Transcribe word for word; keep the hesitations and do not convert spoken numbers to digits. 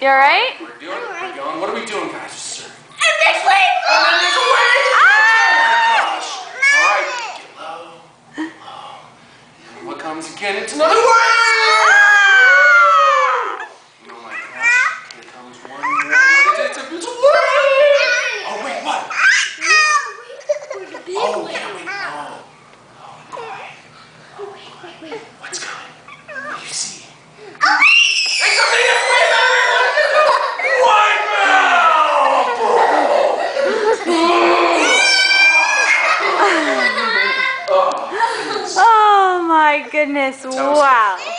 You alright? We're doing it. We're going. What are we doing, guys? Just surfing. And there's waves! And then there's a wave! Ah! Oh my gosh. Alright, get low. Low. And what comes again? It's another wave! Oh my gosh. Here comes one more. It's a, it's a wave! Oh wait, what? Oh yeah, wait. Oh. Oh boy. Oh, wait, wait, wait. What's coming? What do you see? There's something that's way better! White Oh my goodness, wow.